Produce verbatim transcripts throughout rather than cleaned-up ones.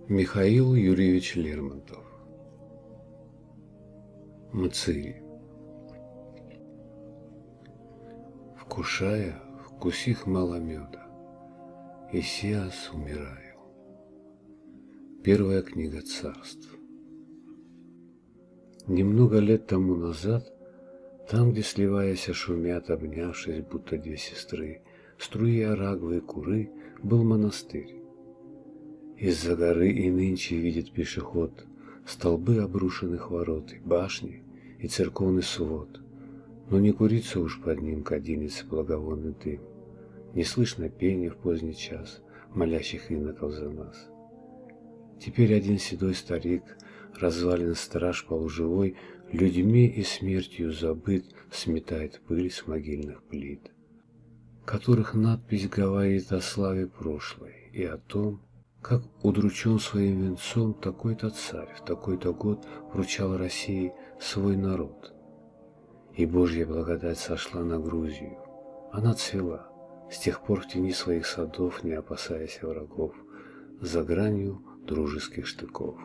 Михаил Юрьевич Лермонтов. Мцыри. Вкушая, вкусих мало меда, и сеас умираю. Первая книга Царств. Немного лет тому назад, там, где сливаясь шумят, обнявшись, будто две сестры, струи Арагвы и Куры, был монастырь. Из-за горы и нынче видит пешеход столбы обрушенных ворот, и башни, и церковный свод. Но не курится уж под ним кадильницы благовонный дым, не слышно пения в поздний час молящих иноков за нас. Теперь один седой старик, развалин страж полуживой, людьми и смертью забыт, сметает пыль с могильных плит, которых надпись говорит о славе прошлой и о том, как удручен своим венцом такой-то царь в такой-то год вручал России свой народ. И Божья благодать сошла на Грузию. Она цвела, с тех пор в тени своих садов, не опасаясь врагов, за гранью дружеских штыков.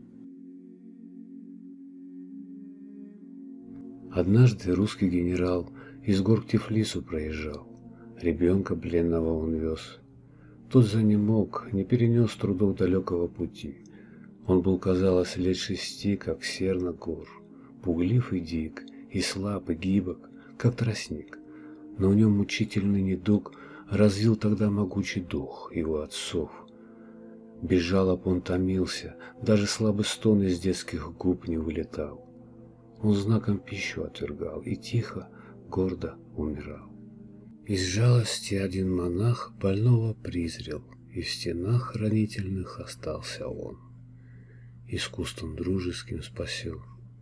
Однажды русский генерал из гор к Тифлису проезжал. Ребенка пленного он вез. Тот занемог, не перенес трудов далекого пути. Он был, казалось, лет шести, как серна гор, пуглив и дик, и слаб, и гибок, как тростник. Но в нем мучительный недуг развил тогда могучий дух его отцов. Без жалоб он томился, даже слабый стон из детских губ не вылетал. Он знаком пищу отвергал и тихо, гордо умирал. Из жалости один монах больного призрел, и в стенах хранительных остался он, искусством дружеским спасен.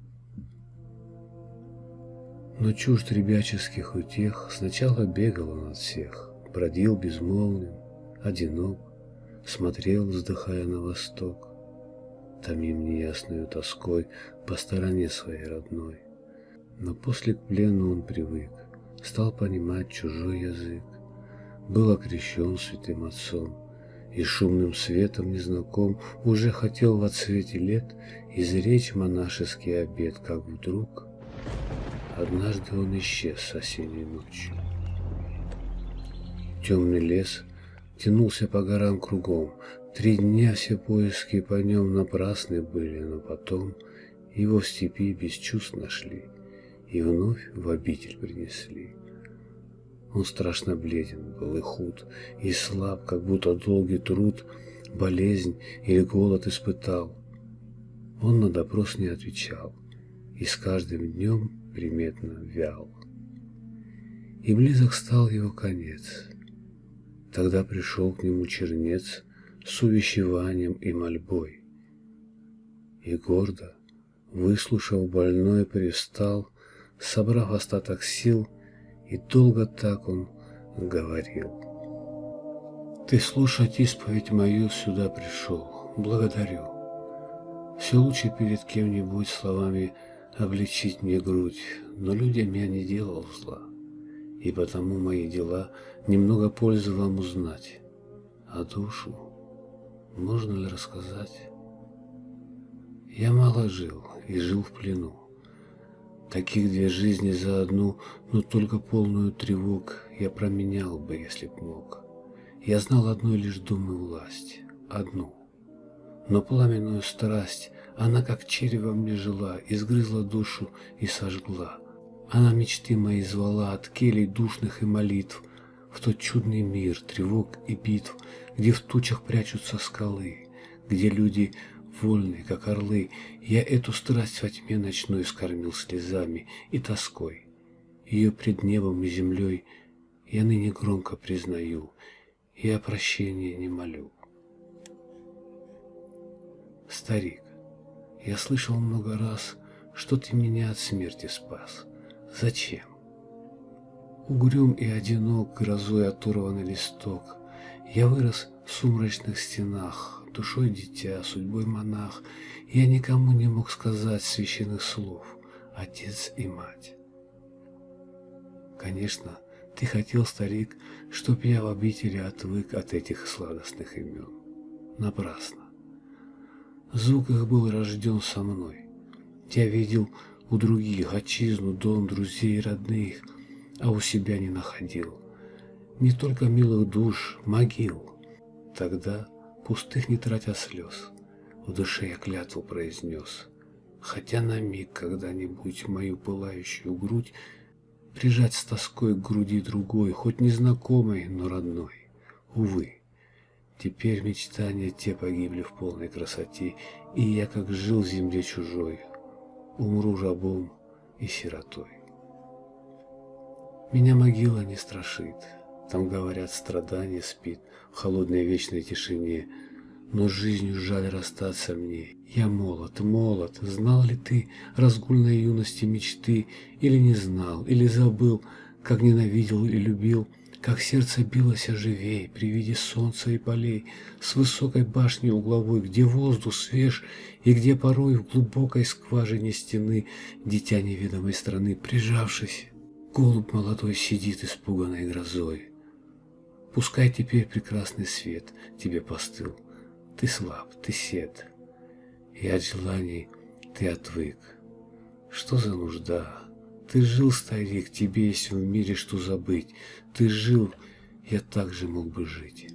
Но чужд ребяческих утех, сначала бегал он от всех, бродил безмолвным, одинок, смотрел, вздыхая на восток, томим неясною тоской по стороне своей родной. Но после к плену он привык, стал понимать чужой язык, был окрещен святым отцом, и шумным светом незнаком уже хотел во цвете лет изречь монашеский обет, как вдруг однажды он исчез осенней ночью. Темный лес тянулся по горам кругом, три дня все поиски по нем напрасны были, но потом его в степи без чувств нашли и вновь в обитель принесли. Он страшно бледен был и худ, и слаб, как будто долгий труд, болезнь или голод испытал. Он на допрос не отвечал, и с каждым днем приметно вял. И близок стал его конец. Тогда пришел к нему чернец с увещеванием и мольбой. И гордо, выслушав больной, привстал, собрав остаток сил, и долго так он говорил. Ты слушать исповедь мою сюда пришел, благодарю. Все лучше перед кем-нибудь словами облегчить мне грудь, но людям я не делал зла, и потому мои дела немного пользы вам узнать. А душу можно ли рассказать? Я мало жил и жил в плену. Таких две жизни за одну, но только полную тревог я променял бы, если б мог. Я знал одной лишь думы власть, одну. Но пламенную страсть, она как черево мне жила, изгрызла душу и сожгла. Она мечты мои звала от келей душных и молитв в тот чудный мир тревог и битв, где в тучах прячутся скалы, где люди вольные, как орлы. Я эту страсть во тьме ночной скормил слезами и тоской. Ее пред небом и землей я ныне громко признаю, и о прощении не молю. Старик, я слышал много раз, что ты меня от смерти спас. Зачем? Угрюм и одинок, грозой оторванный листок, я вырос в сумрачных стенах, душой дитя, судьбой монах. Я никому не мог сказать священных слов, отец и мать. Конечно, ты хотел, старик, чтоб я в обители отвык от этих сладостных имен. Напрасно. Звук их был рожден со мной. Я видел у других отчизну, дом, друзей, родных, а у себя не находил. Не только милых душ, могил. Тогда, пустых не тратя слез, в душе я клятву произнес. Хотя на миг когда-нибудь мою пылающую грудь прижать с тоской к груди другой, хоть незнакомой, но родной. Увы, теперь мечтания те погибли в полной красоте, и я, как жил в земле чужой, умру рабом и сиротой. Меня могила не страшит, там, говорят, страдание спит в холодной вечной тишине, но с жизнью жаль расстаться мне. Я молод, молод, знал ли ты разгульной юности мечты, или не знал, или забыл, как ненавидел и любил, как сердце билось оживей при виде солнца и полей, с высокой башни угловой, где воздух свеж, и где порой в глубокой скважине стены дитя неведомой страны, прижавшись, голубь молодой сидит испуганной грозой. Пускай теперь прекрасный свет тебе постыл, ты слаб, ты сед, и от желаний ты отвык. Что за нужда? Ты жил, старик, тебе есть в мире что забыть. Ты жил, я также мог бы жить.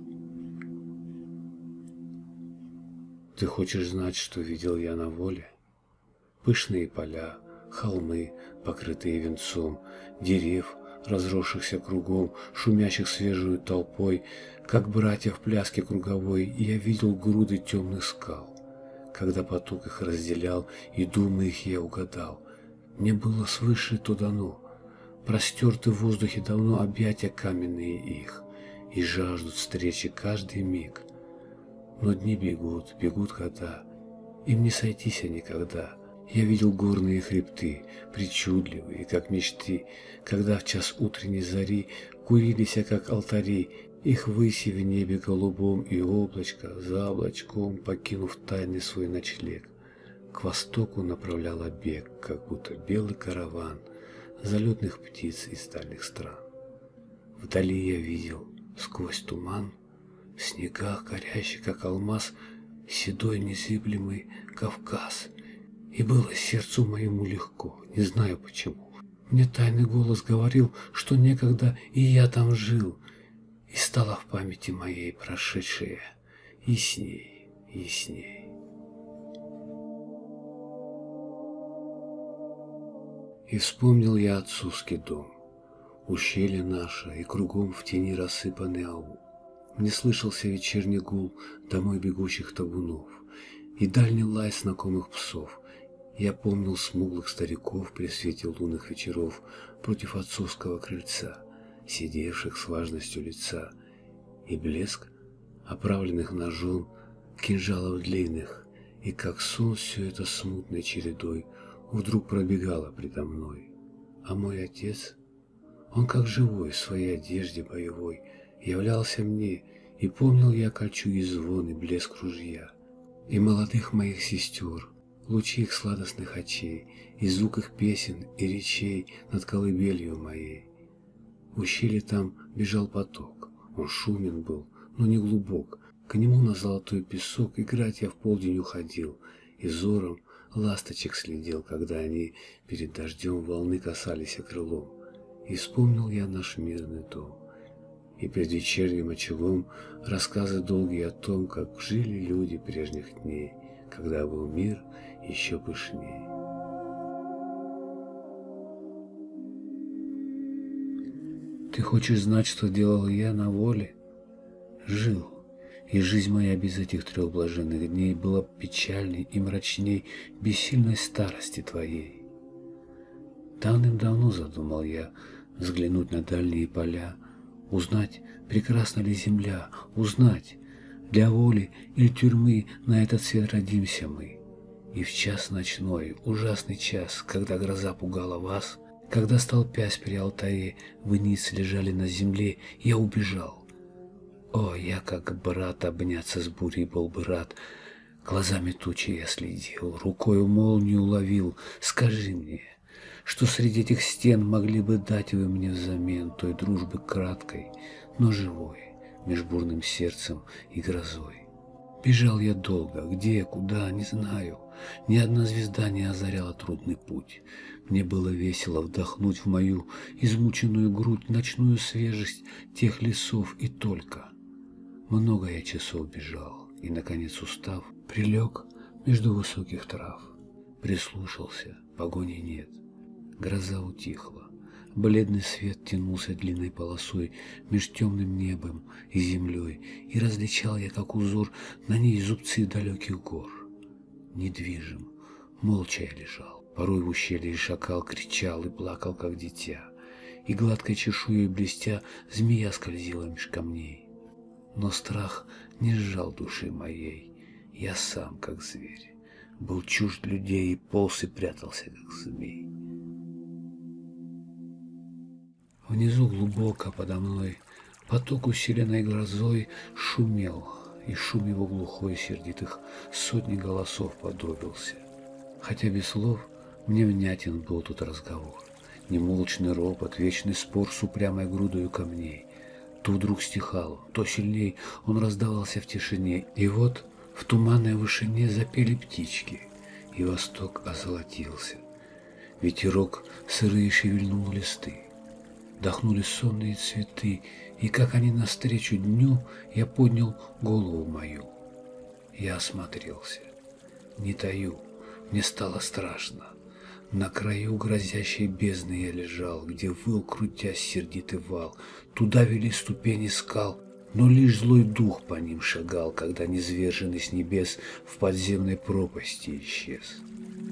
Ты хочешь знать, что видел я на воле? Пышные поля, холмы, покрытые венцом, дерев, разросшихся кругом, шумящих свежую толпой, как братья в пляске круговой, и я видел груды темных скал. Когда поток их разделял, и думы их я угадал, мне было свыше то дано, простерты в воздухе давно объятия каменные их, и жаждут встречи каждый миг. Но дни бегут, бегут года, им не сойтись никогда. Я видел горные хребты, причудливые, как мечты, когда в час утренней зари курились, как алтари, их выси в небе голубом, и облачко за облачком, покинув тайный свой ночлег, к востоку направляла бег, как будто белый караван залетных птиц из дальних стран. Вдали я видел, сквозь туман, в снегах горящий, как алмаз, седой незыблемый Кавказ. И было сердцу моему легко, не знаю почему. Мне тайный голос говорил, что некогда и я там жил, и стало в памяти моей прошедшее ясней, ясней. И вспомнил я отцовский дом, ущелье наше, и кругом в тени рассыпанный аул. Мне слышался вечерний гул домой бегущих табунов и дальний лай знакомых псов. Я помнил смуглых стариков при свете лунных вечеров против отцовского крыльца, сидевших с важностью лица, и блеск оправленных ножом кинжалов длинных, и как сон все это смутной чередой вдруг пробегало предо мной. А мой отец, он как живой в своей одежде боевой, являлся мне, и помнил я кольчуги звон и блеск ружья, и молодых моих сестер, лучи их сладостных очей, и звук их песен и речей над колыбелью моей. В ущелье там бежал поток, он шумен был, но не глубок, к нему на золотой песок играть я в полдень уходил, и взором ласточек следил, когда они перед дождем волны касались крылом. И вспомнил я наш мирный дом, и пред вечерним очагом рассказы долгие о том, как жили люди прежних дней, когда был мир еще пышней. Ты хочешь знать, что делал я на воле? Жил, и жизнь моя без этих трех блаженных дней была печальней и мрачней бессильной старости твоей. Давным-давно задумал я взглянуть на дальние поля, узнать, прекрасна ли земля, узнать, для воли или тюрьмы на этот свет родимся мы. И в час ночной, ужасный час, когда гроза пугала вас, когда, столпясь при алтаре, вы ниц лежали на земле, я убежал. О, я как брат обняться с бурей был бы рад, глазами тучи я следил, рукою молнию ловил. Скажи мне, что среди этих стен могли бы дать вы мне взамен той дружбы краткой, но живой, меж бурным сердцем и грозой? Бежал я долго, где, куда, не знаю. Ни одна звезда не озаряла трудный путь. Мне было весело вдохнуть в мою измученную грудь ночную свежесть тех лесов и только. Много я часов бежал, и, наконец, устав, прилег между высоких трав. Прислушался, погони нет. Гроза утихла. Бледный свет тянулся длинной полосой меж темным небом и землей, и различал я, как узор, на ней зубцы далеких гор. Недвижим, молча я лежал. Порой в ущелье шакал кричал и плакал, как дитя, и гладкой чешуей блестя змея скользила меж камней. Но страх не сжал души моей, я сам, как зверь, был чужд людей и полз и прятался, как змей. Внизу глубоко подо мной поток, усиленный грозой, шумел, и шум его глухой сердитых сотни голосов подобился. Хотя без слов мне внятен был тут разговор, немолчный ропот, вечный спор с упрямой грудою камней. То вдруг стихал, то сильней он раздавался в тишине, и вот в туманной вышине запели птички, и восток озолотился. Ветерок сырые шевельнул листы. Дохнули сонные цветы, и как они навстречу дню, я поднял голову мою. Я осмотрелся. Не таю, мне стало страшно. На краю грозящей бездны я лежал, где выл, крутясь, сердитый вал. Туда вели ступени скал, но лишь злой дух по ним шагал, когда низверженный с небес в подземной пропасти исчез.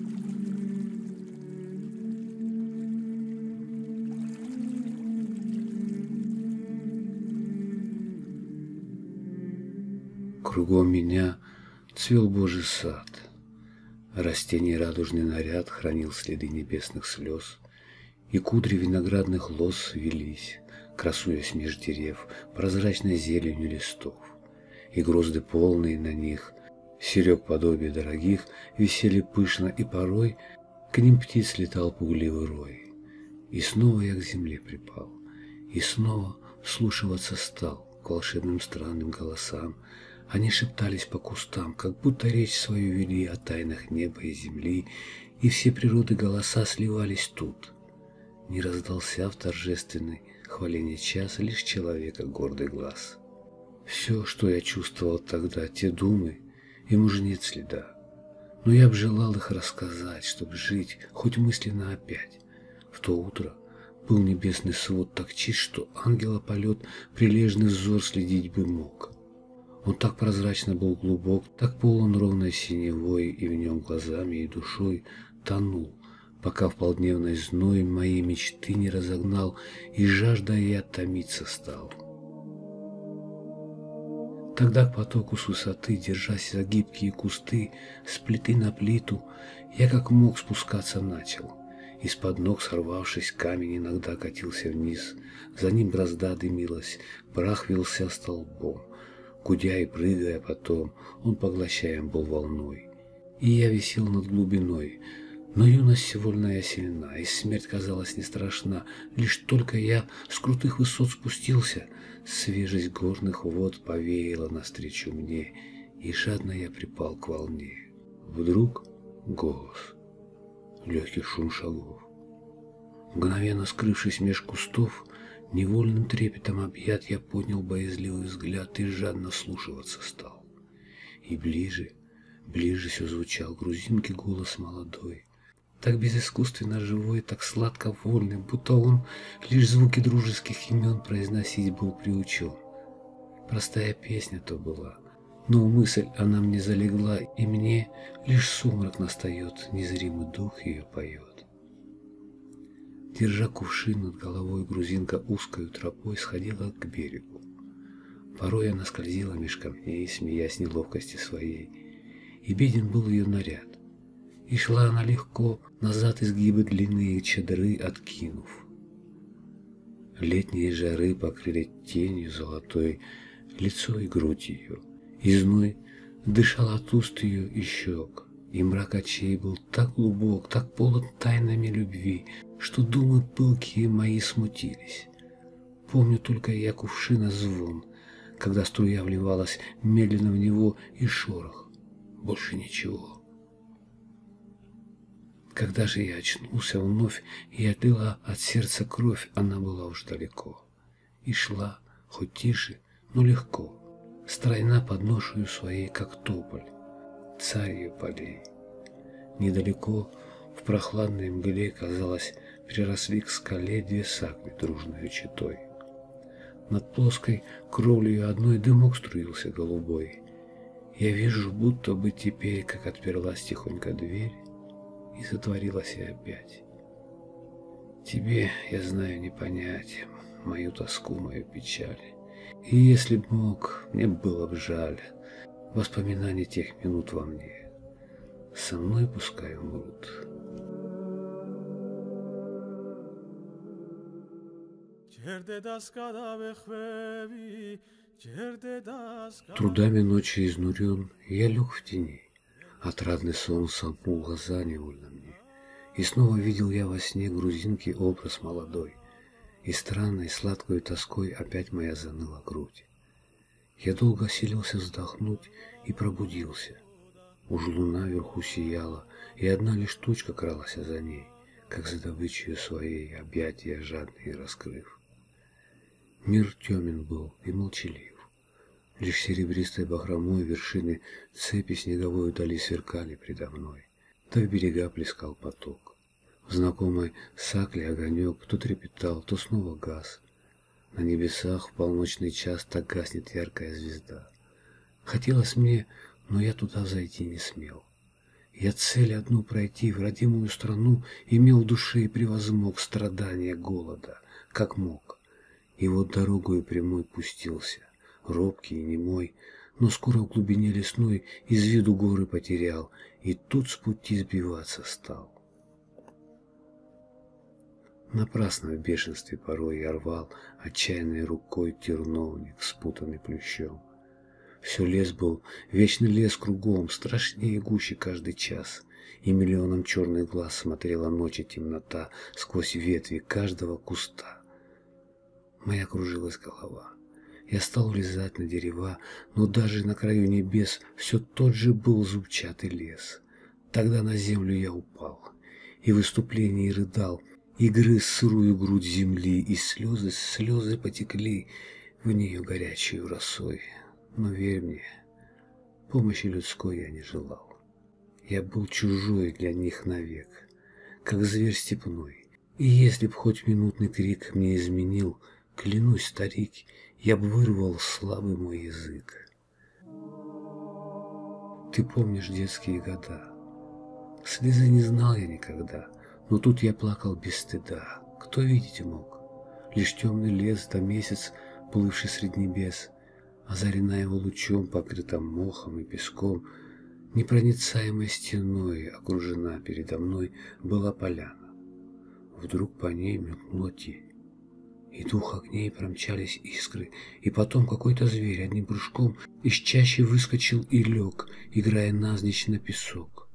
Кругом меня цвел Божий сад. Растений радужный наряд хранил следы небесных слез, и кудри виноградных лоз велись, красуясь меж дерев прозрачной зеленью листов, и грозды полные на них, серег подобие дорогих, висели пышно, и порой к ним птиц летал пугливый рой. И снова я к земле припал, и снова вслушиваться стал к волшебным странным голосам. Они шептались по кустам, как будто речь свою вели о тайнах неба и земли, и все природы голоса сливались тут. Не раздался в торжественный хваленье час лишь человека гордый глаз. Все, что я чувствовал тогда, те думы, им уже нет следа. Но я б желал их рассказать, чтоб жить, хоть мысленно опять. В то утро был небесный свод так чист, что ангела полет прилежный взор следить бы мог. Он так прозрачно был глубок, так полон ровной синевой, и в нем глазами и душой тонул, пока в полдневной зной мои мечты не разогнал, и жаждой я томиться стал. Тогда к потоку с высоты, держась за гибкие кусты, с плиты на плиту, я как мог спускаться начал. Из-под ног сорвавшись, камень иногда катился вниз, за ним бразда дымилась, прах вился столбом. Гудя и прыгая потом, он поглощаем был волной. И я висел над глубиной, но юность вольная сильна, и смерть казалась не страшна. Лишь только я с крутых высот спустился, свежесть горных вод повеяла навстречу мне, и жадно я припал к волне. Вдруг голос, легкий шум шагов. Мгновенно скрывшись меж кустов, невольным трепетом объят, я поднял боязливый взгляд и жадно вслушиваться стал. И ближе, ближе все звучал грузинки голос молодой, так безыскусственно живой, так сладко вольный, будто он лишь звуки дружеских имен произносить был приучен. Простая песня то была, но мысль она мне залегла, и мне лишь сумрак настает, незримый дух ее поет. Держа кувшин над головой, грузинка узкою тропой сходила к берегу. Порой она скользила меж камней, смеясь неловкости своей, и беден был ее наряд. И шла она легко, назад изгибы длинные чадры откинув. Летние жары покрыли тенью золотой лицо и грудь ее, и зной дышал от уст ее и щек. И мрак очей был так глубок, так полон тайнами любви, что думы пылкие мои смутились. Помню только я кувшина звон, когда струя вливалась медленно в него, и шорох. Больше ничего. Когда же я очнулся вновь, и отлила от сердца кровь, она была уж далеко. И шла, хоть тише, но легко, стройна под ношею своей, как тополь, царь ее полей. Недалеко, в прохладной мгле, казалось, приросли к скале две сакли дружной четой. Над плоской кровлею одной дымок струился голубой. Я вижу, будто бы теперь, как отперлась тихонько дверь, и затворилась и опять. Тебе, я знаю, не понять мою тоску, мою печаль. И если б мог, мне было бы жаль воспоминаний тех минут во мне. Со мной пускай умрут. Трудами ночи изнурен, я лег в тени. Отрадный сон сомкнул глаза невольно мне. И снова видел я во сне грузинки образ молодой. И странной сладкой тоской опять моя заныла грудь. Я долго силился вздохнуть и пробудился. Уж луна вверху сияла, и одна лишь тучка кралась за ней, как за добычей своей объятия жадные раскрыв. Мир темен был и молчалив. Лишь серебристой бахромой вершины цепи снеговой вдали сверкали предо мной. Да в берега плескал поток. В знакомой сакле огонек то трепетал, то снова гас. На небесах в полночный час так гаснет яркая звезда. Хотелось мне, но я туда зайти не смел. Я цель одну пройти в родимую страну имел в душе и превозмог страдания голода, как мог. И вот дорогою прямой пустился, робкий и немой, но скоро в глубине лесной из виду горы потерял, и тут с пути сбиваться стал. Напрасно в бешенстве порой я рвал отчаянной рукой терновник, спутанный плющом. Все лес был, вечный лес кругом, страшнее и гуще каждый час, и миллионом черных глаз смотрела ночь и темнота сквозь ветви каждого куста. Моя кружилась голова. Я стал влезать на дерева, но даже на краю небес все тот же был зубчатый лес. Тогда на землю я упал, и в выступлении рыдал, и грыз сырую грудь земли, и слезы, слезы потекли в нее горячей росой. Но верь мне, помощи людской я не желал. Я был чужой для них навек, как зверь степной, и если б хоть минутный крик мне изменил, клянусь, старик, я б вырвал слабый мой язык. Ты помнишь детские года? Слезы не знал я никогда, но тут я плакал без стыда. Кто видеть мог? Лишь темный лес да месяц, плывший средь небес, озарена его лучом, покрыта мохом и песком, непроницаемой стеной окружена передо мной была поляна. Вдруг по ней мелькнула тень. И двух огней промчались искры, и потом какой-то зверь одним прыжком из чащи выскочил и лег, играя навзничь на песок.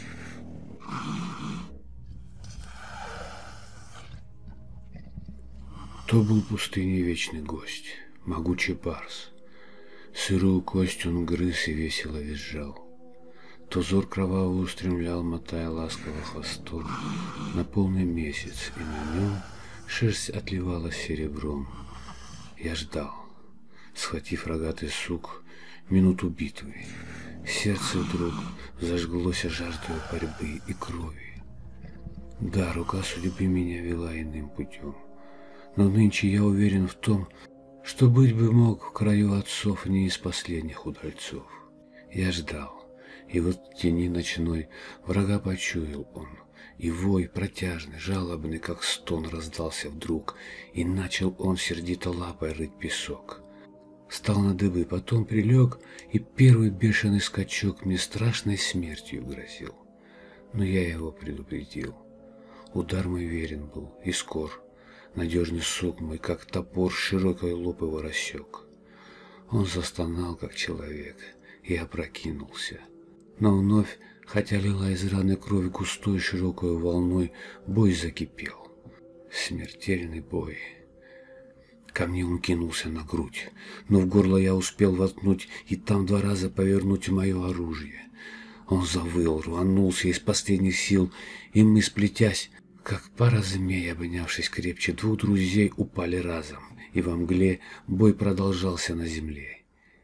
То был пустыни вечный гость, могучий барс. Сырую кость он грыз и весело визжал. То взор кровавый устремлял, мотая ласково хвостом, на полный месяц, и на нем шерсть отливалась серебром. Я ждал, схватив рогатый сук, минуту битвы. Сердце вдруг зажглось жаждой борьбы и крови. Да, рука судьбы меня вела иным путем, но нынче я уверен в том, что быть бы мог в краю отцов не из последних удальцов. Я ждал, и вот в тени ночной врага почуял он, и вой протяжный, жалобный, как стон, раздался вдруг, и начал он сердито лапой рыть песок. Встал на дыбы, потом прилег, и первый бешеный скачок мне страшной смертью грозил. Но я его предупредил. Удар мой верен был и скор. Надежный сук мой, как топор, широкой лоб его рассек. Он застонал, как человек, и опрокинулся. Но вновь, хотя лила из раны кровь густой широкой волной, бой закипел. Смертельный бой. Ко мне он кинулся на грудь, но в горло я успел воткнуть и там два раза повернуть мое оружие. Он завыл, рванулся из последних сил, и мы, сплетясь, как пара змей, обнявшись крепче, двух друзей упали разом, и во мгле бой продолжался на земле.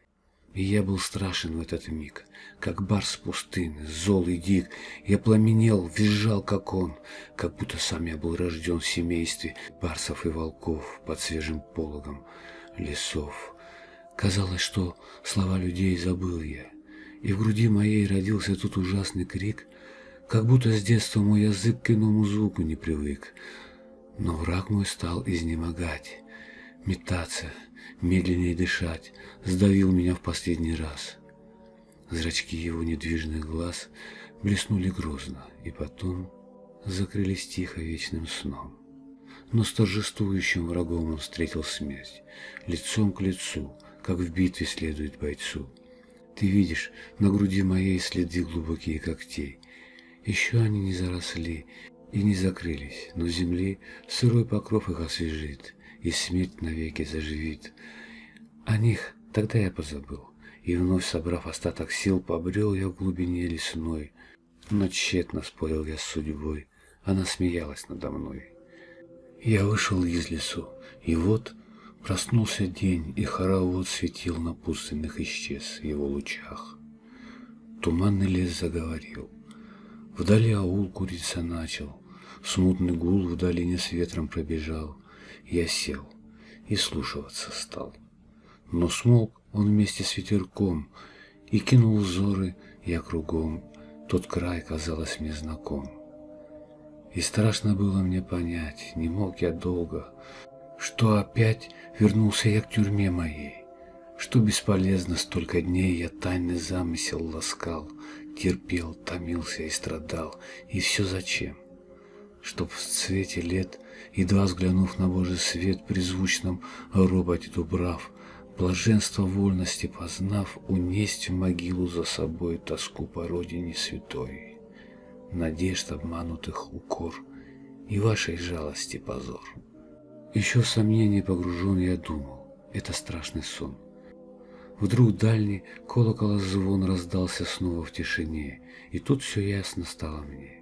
И я был страшен в этот миг, как барс пустыны, зол и дик. Я пламенел, визжал, как он, как будто сам я был рожден в семействе барсов и волков под свежим пологом лесов. Казалось, что слова людей забыл я, и в груди моей родился тут ужасный крик, как будто с детства мой язык к иному звуку не привык. Но враг мой стал изнемогать, метаться, медленнее дышать, сдавил меня в последний раз. Зрачки его недвижных глаз блеснули грозно, и потом закрылись тихо вечным сном. Но с торжествующим врагом он встретил смерть, лицом к лицу, как в битве следует бойцу. Ты видишь на груди моей следы глубокие когтей. Еще они не заросли и не закрылись, но земли сырой покров их освежит, и смерть навеки заживит. О них тогда я позабыл, и вновь, собрав остаток сил, побрел я в глубине лесной. Но тщетно спорил я с судьбой, она смеялась надо мной. Я вышел из лесу, и вот проснулся день, и хоровод светил на пустынных исчез в его лучах. Туманный лес заговорил, вдали аул куриться начал, смутный гул в долине с ветром пробежал. Я сел и слушаться стал. Но смолк он вместе с ветерком, и кинул взоры я кругом. Тот край, казалось, мне знаком. И страшно было мне понять, не мог я долго, что опять вернулся я к тюрьме моей, что бесполезно столько дней я тайный замысел ласкал, терпел, томился и страдал, и все зачем? Чтоб в цвете лет, едва взглянув на Божий свет, при звучном роботе дубрав, блаженство вольности познав, унесть в могилу за собой тоску по родине святой, надежд обманутых укор и вашей жалости позор. Еще в сомнении погружен я думал, это страшный сон. Вдруг дальний колокола звон раздался снова в тишине, и тут все ясно стало мне.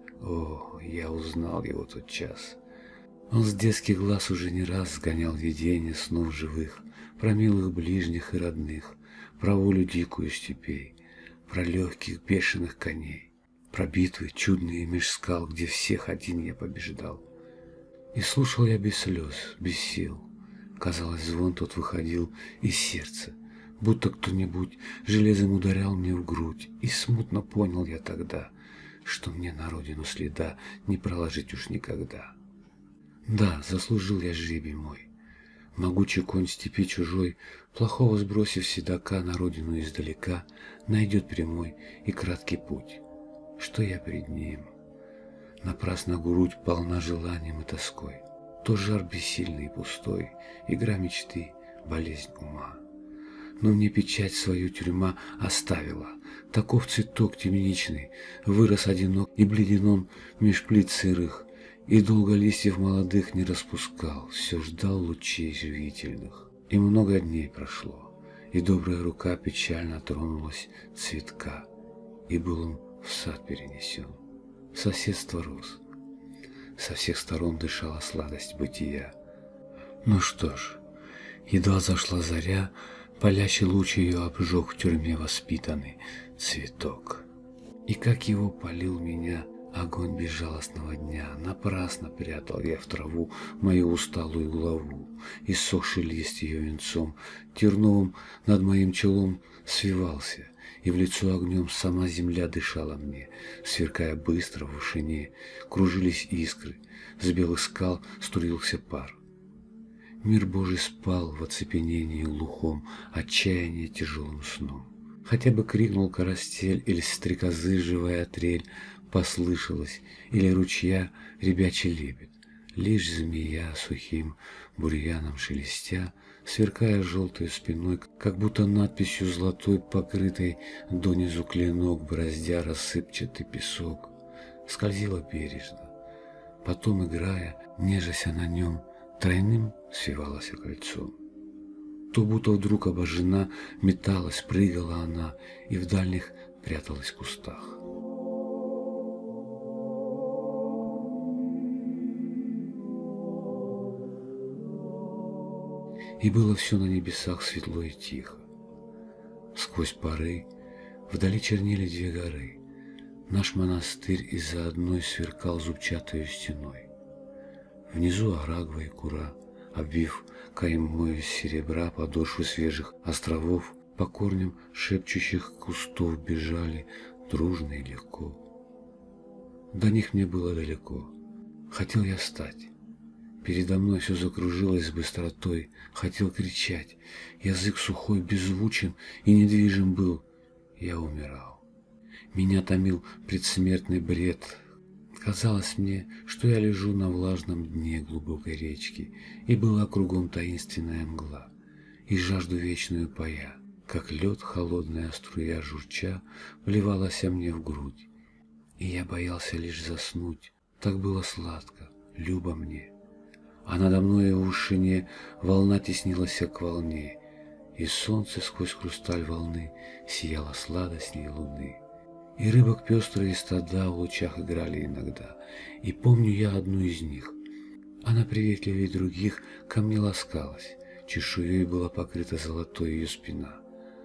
О, я узнал его тот час. Он с детских глаз уже не раз сгонял видения снов живых, про милых ближних и родных, про волю дикую степей, про легких бешеных коней, про битвы чудные меж скал, где всех один я побеждал. И слушал я без слез, без сил. Казалось, звон тот выходил из сердца, будто кто-нибудь железом ударял мне в грудь, и смутно понял я тогда, что мне на родину следа не проложить уж никогда. Да, заслужил я жребий мой. Могучий конь степи чужой, плохого сбросив седока на родину издалека, найдет прямой и краткий путь. Что я пред ним? Напрасно грудь полна желанием и тоской. То жар бессильный и пустой, игра мечты, болезнь ума. Но мне печать свою тюрьма оставила. Таков цветок темничный, вырос одинок и бледен он меж плит сырых, и долго листьев молодых не распускал, все ждал лучей живительных. И много дней прошло, и добрая рука печально тронулась цветка, и был он в сад перенесен, в соседство рос. Со всех сторон дышала сладость бытия. Ну что ж, едва зашла заря, палящий луч ее обжег в тюрьме воспитанный цветок. И как его палил меня огонь безжалостного дня, напрасно прятал я в траву мою усталую главу, иссохший лист ее венцом терновым над моим челом свивался, и в лицо огнем сама земля дышала мне, сверкая быстро в вышине, кружились искры, с белых скал струился пар. Мир Божий спал в оцепенении глухом, отчаяние тяжелым сном. Хотя бы крикнул карастель, или стрекозы живая трель послышалась, или ручья ребячий лепет, лишь змея сухим бурьяном шелестя, сверкая желтой спиной, как будто надписью золотой покрытой донизу клинок, бороздя рассыпчатый песок, скользила бережно. Потом, играя, нежася на нем, тройным свивалась кольцом. То будто вдруг обожжена, металась, прыгала она и в дальних пряталась в кустах. И было все на небесах светло и тихо. Сквозь поры вдали чернели две горы. Наш монастырь из-за одной сверкал зубчатою стеной. Внизу Арагва и Кура, обвив каймой из серебра подошвы свежих островов, по корням шепчущих кустов бежали дружно и легко. До них мне было далеко. Хотел я встать. Передо мной все закружилось с быстротой. Хотел кричать. Язык сухой, беззвучен и недвижим был. Я умирал. Меня томил предсмертный бред. Казалось мне, что я лежу на влажном дне глубокой речки, и была кругом таинственная мгла, и жажду вечную пая, как лед холодная струя журча, вливалась мне в грудь. И я боялся лишь заснуть. Так было сладко, любо мне. А надо мною в вышине волна теснилась к волне, и солнце сквозь хрусталь волны сияло сладостней луны. И рыбок пестрые стада в лучах играли иногда, и помню я одну из них. Она приветливее других ко мне ласкалась, чешуей была покрыта золотой ее спина.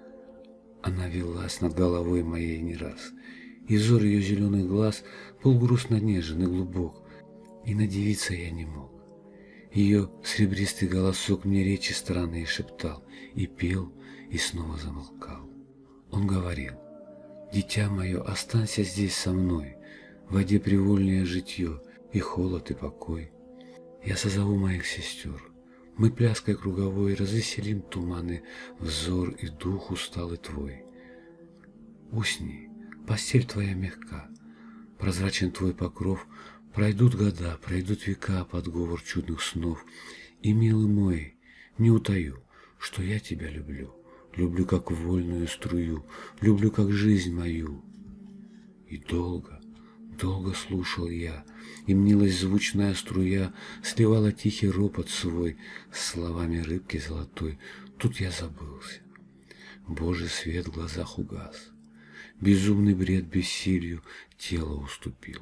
Она велась над головой моей не раз, и взор ее зеленых глаз был грустно нежен и глубок, и надивиться я не мог. Ее серебристый голосок мне речи странные шептал, и пел, и снова замолкал. Он говорил: «Дитя мое, останься здесь со мной, в воде привольнее житье, и холод, и покой. Я созову моих сестер, мы пляской круговой развеселим туманы, взор и дух усталый твой. Усни, постель твоя мягка, прозрачен твой покров, пройдут года, пройдут века под говор чудных снов, и, милый мой, не утаю, что я тебя люблю, люблю как вольную струю, люблю как жизнь мою». И долго, долго слушал я, и мнилась звучная струя, сливала тихий ропот свой с словами рыбки золотой. Тут я забылся. Божий свет в глазах угас, безумный бред бессилию тело уступил.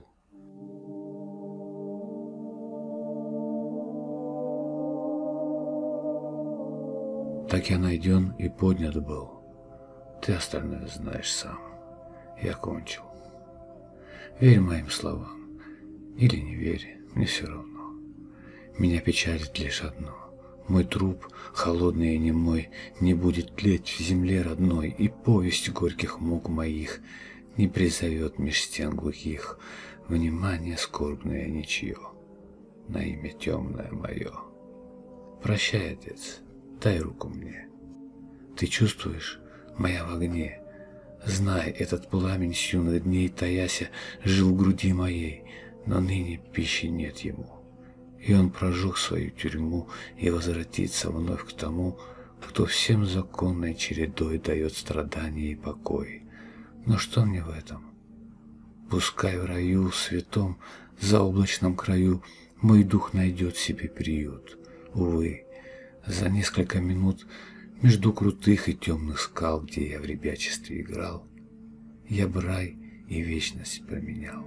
Так я найден и поднят был. Ты остальное знаешь сам. Я кончил. Верь моим словам. Или не верь, мне все равно. Меня печалит лишь одно. Мой труп, холодный и немой, не будет тлеть в земле родной, и повесть горьких мук моих не призовет меж стен глухих внимание скорбное ничье на имя темное мое. Прощай, отец. Дай руку мне. Ты чувствуешь, моя в огне? Знай, этот пламень с юных дней таяся жил в груди моей, но ныне пищи нет ему. И он прожег свою тюрьму и возвратится вновь к тому, кто всем законной чередой дает страдания и покой. Но что мне в этом? Пускай в раю святом, заоблачном краю, мой дух найдет себе приют. Увы, за несколько минут между крутых и темных скал, где я в ребячестве играл, я б рай и вечность променял.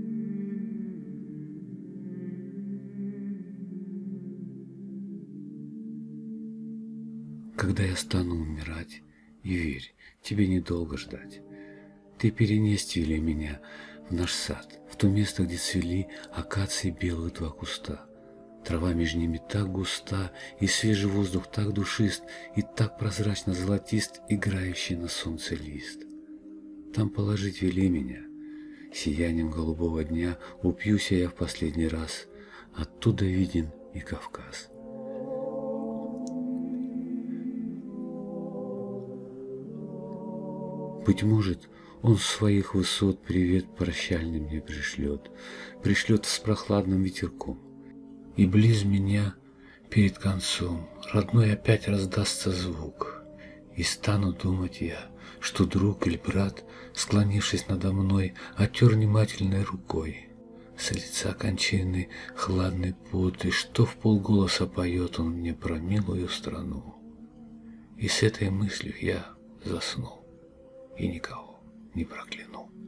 Когда я стану умирать, и верь, тебе недолго ждать. Ты перенести ли меня в наш сад, в то место, где цвели акации белые два куста. Трава между ними так густа, и свежий воздух так душист, и так прозрачно-золотист, играющий на солнце лист. Там положить вели меня. Сиянием голубого дня упьюся я в последний раз. Оттуда виден и Кавказ. Быть может, он с своих высот привет прощальный мне пришлет, пришлет с прохладным ветерком. И близ меня, перед концом, родной опять раздастся звук, и стану думать я, что друг или брат, склонившись надо мной, отер внимательной рукой с лица кончины хладный пот, и что в полголоса поет он мне про милую страну. И с этой мыслью я засну и никого не прокляну.